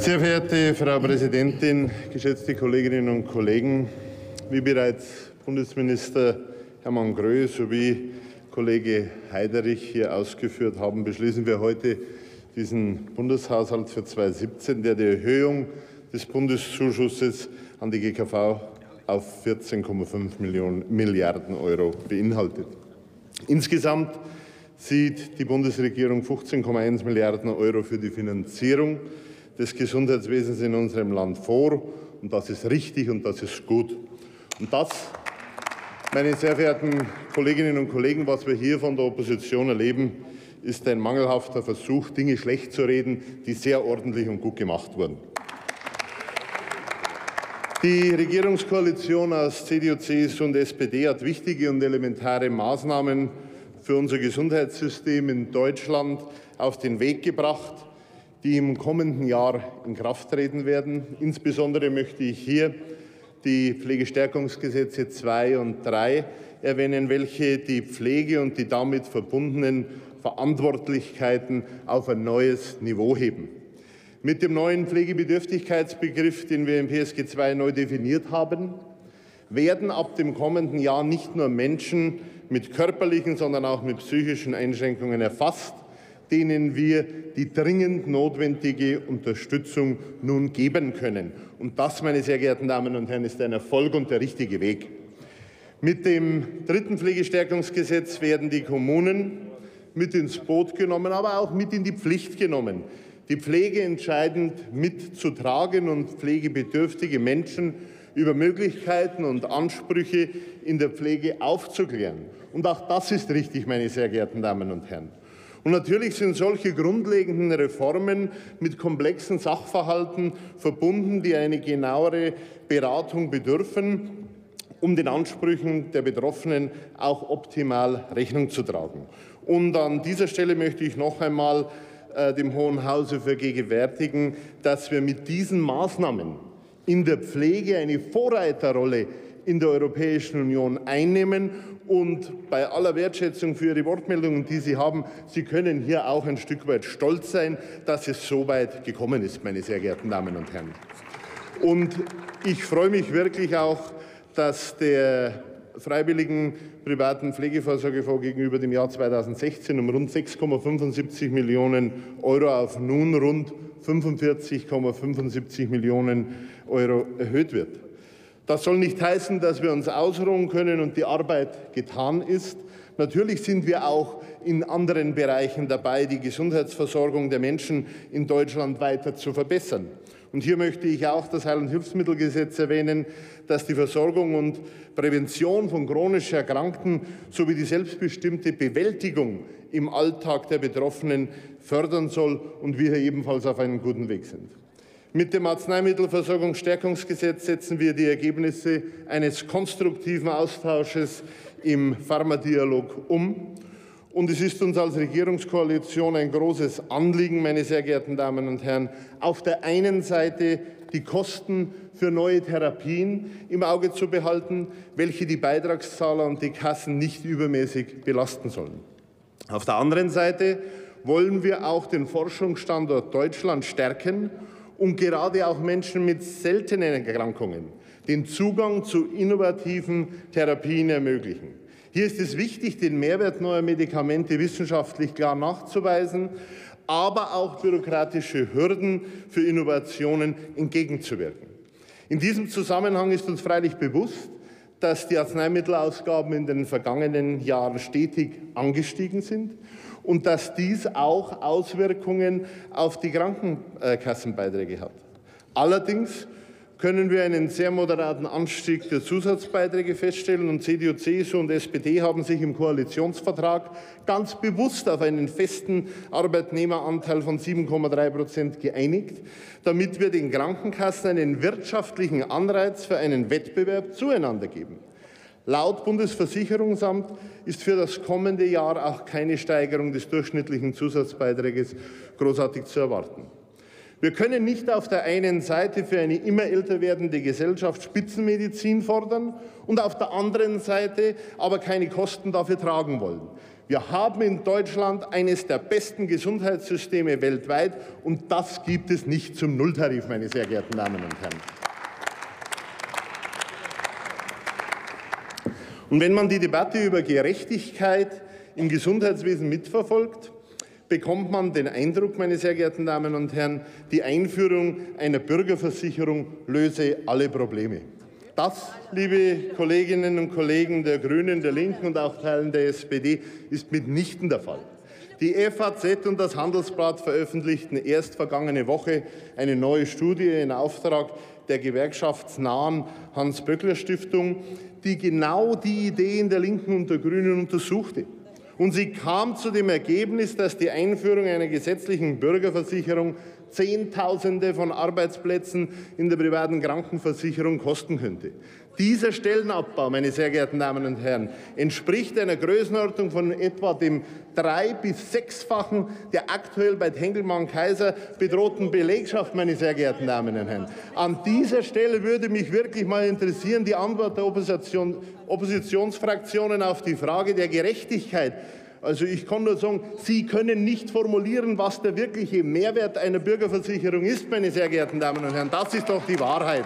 Sehr verehrte Frau Präsidentin, geschätzte Kolleginnen und Kollegen! Wie bereits Bundesminister Hermann Grö sowie Kollege Heiderich hier ausgeführt haben, beschließen wir heute diesen Bundeshaushalt für 2017, der die Erhöhung des Bundeszuschusses an die GKV auf 14,5 Milliarden Euro beinhaltet. Insgesamt sieht die Bundesregierung 15,1 Milliarden Euro für die Finanzierung des Gesundheitswesens in unserem Land vor. Und das ist richtig und das ist gut. Und das, meine sehr verehrten Kolleginnen und Kollegen, was wir hier von der Opposition erleben, ist ein mangelhafter Versuch, Dinge schlecht zu reden, die sehr ordentlich und gut gemacht wurden. Die Regierungskoalition aus CDU, CSU und SPD hat wichtige und elementare Maßnahmen für unser Gesundheitssystem in Deutschland auf den Weg gebracht, die im kommenden Jahr in Kraft treten werden. Insbesondere möchte ich hier die Pflegestärkungsgesetze 2 und 3 erwähnen, welche die Pflege und die damit verbundenen Verantwortlichkeiten auf ein neues Niveau heben. Mit dem neuen Pflegebedürftigkeitsbegriff, den wir im PSG 2 neu definiert haben, werden ab dem kommenden Jahr nicht nur Menschen mit körperlichen, sondern auch mit psychischen Einschränkungen erfasst, denen wir die dringend notwendige Unterstützung nun geben können. Und das, meine sehr geehrten Damen und Herren, ist ein Erfolg und der richtige Weg. Mit dem dritten Pflegestärkungsgesetz werden die Kommunen mit ins Boot genommen, aber auch mit in die Pflicht genommen, die Pflege entscheidend mitzutragen und pflegebedürftige Menschen über Möglichkeiten und Ansprüche in der Pflege aufzuklären. Und auch das ist richtig, meine sehr geehrten Damen und Herren. Und natürlich sind solche grundlegenden Reformen mit komplexen Sachverhalten verbunden, die eine genauere Beratung bedürfen, um den Ansprüchen der Betroffenen auch optimal Rechnung zu tragen. Und an dieser Stelle möchte ich noch einmal dem Hohen Hause vergegenwärtigen, dass wir mit diesen Maßnahmen in der Pflege eine Vorreiterrolle in der Europäischen Union einnehmen. Und bei aller Wertschätzung für Ihre Wortmeldungen, die Sie haben, Sie können hier auch ein Stück weit stolz sein, dass es so weit gekommen ist, meine sehr geehrten Damen und Herren. Und ich freue mich wirklich auch, dass der freiwilligen privaten Pflegevorsorgefonds gegenüber dem Jahr 2016 um rund 6,75 Millionen Euro auf nun rund 45,75 Millionen Euro erhöht wird. Das soll nicht heißen, dass wir uns ausruhen können und die Arbeit getan ist. Natürlich sind wir auch in anderen Bereichen dabei, die Gesundheitsversorgung der Menschen in Deutschland weiter zu verbessern. Und hier möchte ich auch das Heil- und Hilfsmittelgesetz erwähnen, das die Versorgung und Prävention von chronisch Erkrankten sowie die selbstbestimmte Bewältigung im Alltag der Betroffenen fördern soll und wir hier ebenfalls auf einem guten Weg sind. Mit dem Arzneimittelversorgungsstärkungsgesetz setzen wir die Ergebnisse eines konstruktiven Austausches im Pharmadialog um. Und es ist uns als Regierungskoalition ein großes Anliegen, meine sehr geehrten Damen und Herren, auf der einen Seite die Kosten für neue Therapien im Auge zu behalten, welche die Beitragszahler und die Kassen nicht übermäßig belasten sollen. Auf der anderen Seite wollen wir auch den Forschungsstandort Deutschland stärken und gerade auch Menschen mit seltenen Erkrankungen den Zugang zu innovativen Therapien ermöglichen. Hier ist es wichtig, den Mehrwert neuer Medikamente wissenschaftlich klar nachzuweisen, aber auch bürokratische Hürden für Innovationen entgegenzuwirken. In diesem Zusammenhang ist uns freilich bewusst, dass die Arzneimittelausgaben in den vergangenen Jahren stetig angestiegen sind und dass dies auch Auswirkungen auf die Krankenkassenbeiträge hat. Allerdings können wir einen sehr moderaten Anstieg der Zusatzbeiträge feststellen. Und CDU, CSU und SPD haben sich im Koalitionsvertrag ganz bewusst auf einen festen Arbeitnehmeranteil von 7,3% geeinigt, damit wir den Krankenkassen einen wirtschaftlichen Anreiz für einen Wettbewerb zueinander geben. Laut Bundesversicherungsamt ist für das kommende Jahr auch keine Steigerung des durchschnittlichen Zusatzbeiträges großartig zu erwarten. Wir können nicht auf der einen Seite für eine immer älter werdende Gesellschaft Spitzenmedizin fordern und auf der anderen Seite aber keine Kosten dafür tragen wollen. Wir haben in Deutschland eines der besten Gesundheitssysteme weltweit, und das gibt es nicht zum Nulltarif, meine sehr geehrten Damen und Herren. Und wenn man die Debatte über Gerechtigkeit im Gesundheitswesen mitverfolgt, bekommt man den Eindruck, meine sehr geehrten Damen und Herren, die Einführung einer Bürgerversicherung löse alle Probleme. Das, liebe Kolleginnen und Kollegen der Grünen, der Linken und auch Teilen der SPD, ist mitnichten der Fall. Die FAZ und das Handelsblatt veröffentlichten erst vergangene Woche eine neue Studie in Auftrag der gewerkschaftsnahen Hans-Böckler-Stiftung, die genau die Ideen der Linken und der Grünen untersuchte. Und sie kam zu dem Ergebnis, dass die Einführung einer gesetzlichen Bürgerversicherung Zehntausende von Arbeitsplätzen in der privaten Krankenversicherung kosten könnte. Dieser Stellenabbau, meine sehr geehrten Damen und Herren, entspricht einer Größenordnung von etwa dem 3- bis 6-fachen der aktuell bei Henkelmann-Kaiser bedrohten Belegschaft, meine sehr geehrten Damen und Herren. An dieser Stelle würde mich wirklich mal interessieren, die Antwort der Oppositionsfraktionen auf die Frage der Gerechtigkeit. Also ich kann nur sagen, Sie können nicht formulieren, was der wirkliche Mehrwert einer Bürgerversicherung ist, meine sehr geehrten Damen und Herren. Das ist doch die Wahrheit.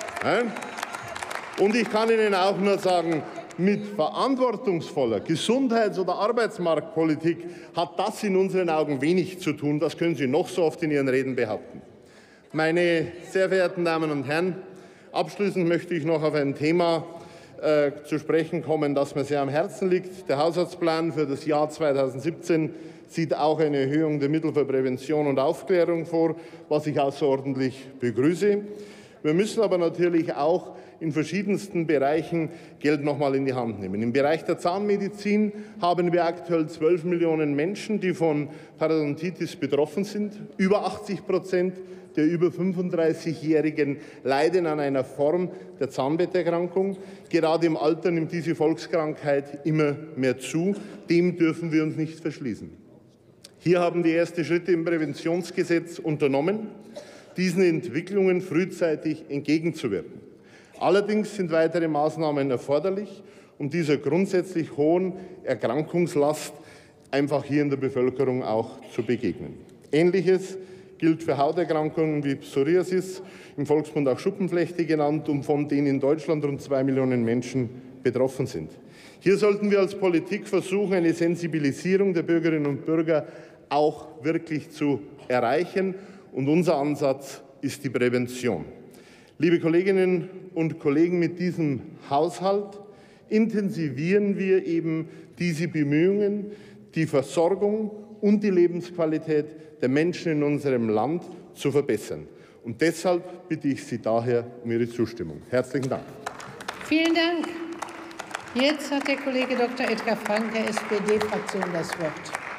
Und ich kann Ihnen auch nur sagen, mit verantwortungsvoller Gesundheits- oder Arbeitsmarktpolitik hat das in unseren Augen wenig zu tun. Das können Sie noch so oft in Ihren Reden behaupten. Meine sehr verehrten Damen und Herren, abschließend möchte ich noch auf ein Thema zu sprechen kommen, das mir sehr am Herzen liegt. Der Haushaltsplan für das Jahr 2017 sieht auch eine Erhöhung der Mittel für Prävention und Aufklärung vor, was ich außerordentlich begrüße. Wir müssen aber natürlich auch in verschiedensten Bereichen Geld noch mal in die Hand nehmen. Im Bereich der Zahnmedizin haben wir aktuell 12 Millionen Menschen, die von Parodontitis betroffen sind. Über 80% der über 35-Jährigen leiden an einer Form der Zahnbetterkrankung. Gerade im Alter nimmt diese Volkskrankheit immer mehr zu. Dem dürfen wir uns nicht verschließen. Hier haben wir erste Schritte im Präventionsgesetz unternommen, diesen Entwicklungen frühzeitig entgegenzuwirken. Allerdings sind weitere Maßnahmen erforderlich, um dieser grundsätzlich hohen Erkrankungslast einfach hier in der Bevölkerung auch zu begegnen. Ähnliches gilt für Hauterkrankungen wie Psoriasis, im Volksmund auch Schuppenflechte genannt, und von denen in Deutschland rund 2 Millionen Menschen betroffen sind. Hier sollten wir als Politik versuchen, eine Sensibilisierung der Bürgerinnen und Bürger auch wirklich zu erreichen. Und unser Ansatz ist die Prävention. Liebe Kolleginnen und Kollegen, mit diesem Haushalt intensivieren wir eben diese Bemühungen, die Versorgung und die Lebensqualität der Menschen in unserem Land zu verbessern. Und deshalb bitte ich Sie daher um Ihre Zustimmung. Herzlichen Dank. Vielen Dank. Jetzt hat der Kollege Dr. Edgar Frank der SPD-Fraktion das Wort.